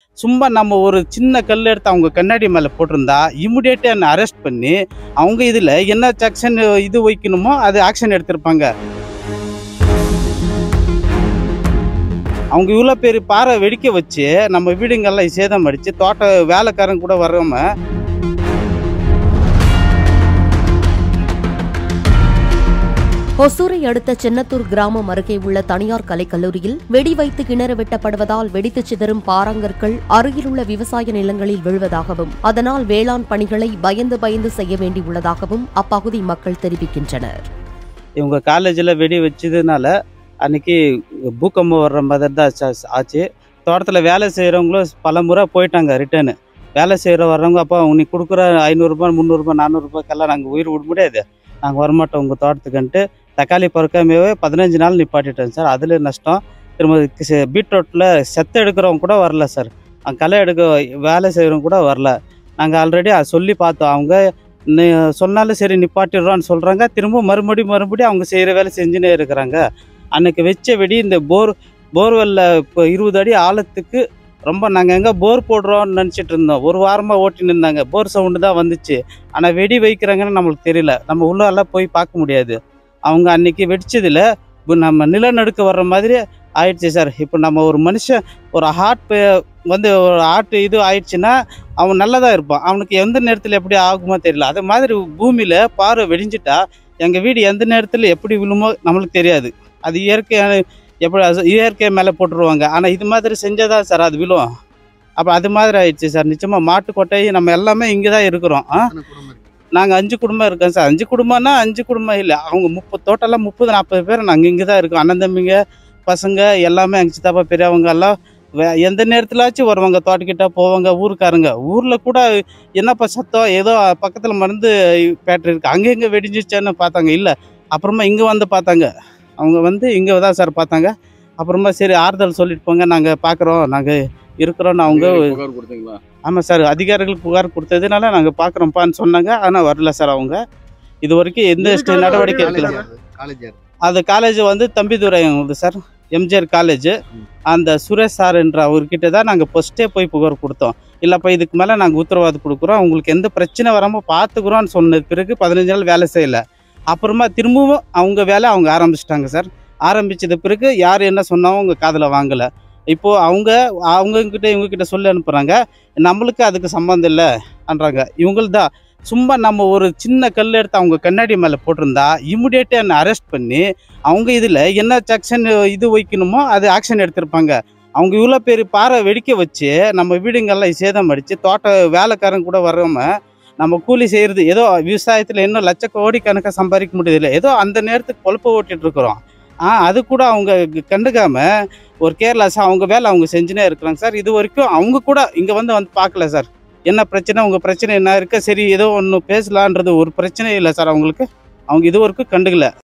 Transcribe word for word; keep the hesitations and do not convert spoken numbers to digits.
சும்மா நம்ம ஒரு சின்ன கல் எடுத்து அவங்க கண்ணாடி மேலே போட்டிருந்தா இமிடியேட்டாக என்னை அரெஸ்ட் பண்ணி அவங்க இதில் என்ன செக்ஷன் இது வைக்கணுமோ அது ஆக்ஷன் எடுத்திருப்பாங்க. அவங்க இவ்வளோ பேர் பாறை வெடிக்க வச்சு நம்ம வீடுங்கள்லாம் சேதம் அடித்து தோட்ட வேலைக்காரங்க கூட வராம ஒசூரை அடுத்த சென்னத்தூர் கிராமம் அருகே உள்ள தனியார் கலைக்கல்லூரியில் வெடி வைத்து கிணறு வெட்டப்படுவதால் வெடித்து சிதறும் பாறாங்கற்கள் அருகிலுள்ள விவசாய நிலங்களில் விழுவதாகவும் அதனால் வேளாண் பணிகளை பயந்து பயந்து செய்ய வேண்டியுள்ளதாகவும் அப்பகுதி மக்கள் தெரிவிக்கின்றனர். இவங்க காலேஜில் வெடி வச்சதுனால அன்னைக்கு பூகம்பம் வர்ற மாதிரி தான் ஆச்சு. தோட்டத்தில் வேலை செய்கிறவங்களும் பல முறை போயிட்டாங்க ரிட்டர்னு. வேலை செய்கிற வர்றவங்க அப்போ உனக்கு கொடுக்குற ஐநூறுரூபா முந்நூறுரூபா நானூறுரூபாக்கெல்லாம் நாங்கள் உயிர் விட முடியாது, நாங்கள் வரமாட்டோம் உங்கள் தோட்டத்துக்குன்ட்டு தக்காளி பறக்காமையே பதினஞ்சு நாள் நிப்பாட்டிட்டோம் சார். அதில் நஷ்டம். திரும்ப பீட்ரூட்டில் செத்த எடுக்கிறவங்க கூட வரல சார், களை எடுக்க வேலை செய்கிறவங்க கூட வரல. நாங்கள் ஆல்ரெடி அதை சொல்லி பார்த்தோம். அவங்க சொன்னாலும் சரி நிப்பாட்டிடுறோன்னு சொல்கிறாங்க. திரும்ப மறுபடியும் மறுபடியும் அவங்க செய்கிற வேலை செஞ்சுன்னே இருக்கிறாங்க. அன்றைக்கி வச்ச வெடி இந்த போர் போர்வெல்ல இப்போ இருபது அடி ஆழத்துக்கு ரொம்ப நாங்கள் எங்கே போர் போடுறோம்னு நினச்சிட்டு இருந்தோம். ஒரு வாரமாக ஓட்டின்னு இருந்தாங்க. போர் சவுண்டு தான் வந்துச்சு. ஆனால் வெடி வைக்கிறாங்கன்னு நம்மளுக்கு தெரியல. நம்ம உள்ளெல்லாம் போய் பார்க்க முடியாது. அவங்க அன்றைக்கி வெடிச்சதில் இப்போ நம்ம நிலநடுக்க வர்ற மாதிரி ஆயிடுச்சு சார். இப்போ நம்ம ஒரு மனுஷன் ஒரு ஹார்ட் வந்து ஒரு ஹார்ட் இது ஆயிடுச்சுன்னா அவன் நல்லா தான் இருப்பான். அவனுக்கு எந்த நேரத்தில் எப்படி ஆகுமோ தெரியல. அதே மாதிரி பூமியில் பாறை வெடிஞ்சிட்டா எங்கள் வீடு எந்த நேரத்தில் எப்படி விழுமோ நம்மளுக்கு தெரியாது. அது இயற்கையான எப்படி இயற்கை மேலே போட்டுருவாங்க. ஆனால் இது மாதிரி செஞ்சால் தான் சார் அது விழும். அப்போ அது மாதிரி ஆயிடுச்சு சார். நிச்சயமாக மாட்டு கொட்டை நம்ம எல்லாமே இங்கே தான் இருக்கிறோம். ஆ நாங்கள் அஞ்சு குடும்பம் இருக்கோம் சார். அஞ்சு குடும்பம்னா அஞ்சு குடும்பம் இல்லை, அவங்க முப்பது டோட்டலாக முப்பது நாற்பது பேர் நாங்கள் இங்கே தான் இருக்கோம். அண்ணன் தம்பிங்க பசங்க எல்லாமே எங்கள் சித்தப்பா பெரியவங்க எல்லாம் எந்த நேரத்திலாச்சும் வருவாங்க, தோட்டக்கிட்ட போவாங்க. ஊருக்காரங்க ஊரில் கூட என்னப்பா சத்தம், ஏதோ பக்கத்தில் மருந்து பேட்டரி இருக்குது அங்கே இங்கே வெடிஞ்சிச்சான்னு பார்த்தாங்க. இல்லை அப்புறமா இங்கே வந்து பார்த்தாங்க. அவங்க வந்து இங்கே தான் சார் பார்த்தாங்க. அப்புறமா சரி ஆறுதல் சொல்லிட்டு போங்க, நாங்கள் பார்க்குறோம், நாங்கள் இருக்கிறோன்னு அவங்க. ஆமாம் சார், அதிகாரிகளுக்கு புகார் கொடுத்ததுனால நாங்கள் பார்க்குறோம்ப்பான்னு சொன்னாங்க. ஆனால் வரல சார். அவங்க இது வரைக்கும் எந்த நடவடிக்கை எடுக்கல. அது காலேஜ் வந்து தம்பிதுரை சார், எம்ஜிஆர் காலேஜ். அந்த சுரேஷ் சார் என்ற அவர்கிட்ட தான் நாங்கள் ஃபஸ்ட்டே போய் புகார் கொடுத்தோம். இல்லைப்பா இதுக்கு மேலே நாங்கள் உத்தரவாதம் கொடுக்குறோம், உங்களுக்கு எந்த பிரச்சனை வராமல் பார்த்துக்குறோன்னு சொன்ன பிறகு பதினஞ்சு நாள் வேலை செய்யலை. அப்புறமா திரும்பவும் அவங்க வேலை அவங்க ஆரம்பிச்சிட்டாங்க சார். ஆரம்பிச்சது பிறகு யார் என்ன சொன்னாலும் அவங்க காதில் வாங்கலை. இப்போது அவங்க அவங்கக்கிட்ட இவங்கக்கிட்ட சொல்லி அனுப்புகிறாங்க, நம்மளுக்கு அதுக்கு சம்மந்தம் இல்லைன்றாங்க. இவங்கள் தான் சும்மா நம்ம ஒரு சின்ன கல் எடுத்து அவங்க கண்ணாடி மேலே போட்டிருந்தா இமிடியேட்டாக என்னை அரெஸ்ட் பண்ணி அவங்க இதில் என்ன செக்ஷன் இது வைக்கணுமோ அது ஆக்ஷன் எடுத்திருப்பாங்க. அவங்க இவ்வளோ பேர் பாறை வெடிக்க வச்சு நம்ம வீடுங்கள்லாம் சேதம் அடித்து தோட்ட வேலைக்காரங்க கூட வராமல் நம்ம கூலி செய்கிறது ஏதோ விவசாயத்தில் இன்னும் லட்ச கோடி கணக்காக சம்பாதிக்க முடியதில்லை, ஏதோ அந்த நேரத்துக்கு பொழப்ப ஓட்டிகிட்டு இருக்கிறோம். ஆ அது கூட அவங்க கண்டுக்காமல் ஒரு கேர்லெஸ்ஸாக அவங்க வேலை அவங்க செஞ்சுனே இருக்கிறாங்க சார். இது வரைக்கும் அவங்க கூட இங்கே வந்து வந்து பார்க்கல சார். என்ன பிரச்சனை, உங்கள் பிரச்சனை என்ன இருக்க, சரி ஏதோ ஒன்று பேசலான்றது ஒரு பிரச்சனையும் இல்லை சார் அவங்களுக்கு. அவங்க இது வரைக்கும் கண்டுக்கல.